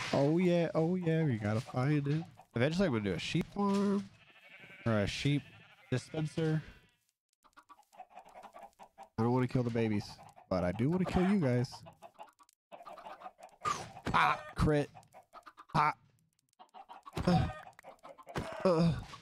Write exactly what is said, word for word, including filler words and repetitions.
Oh yeah, oh yeah, we gotta find it. Eventually I'm gonna do a sheep farm or a sheep dispenser. I don't want to kill the babies, but I do want to kill you guys. Pop, crit, pop. Uh, uh.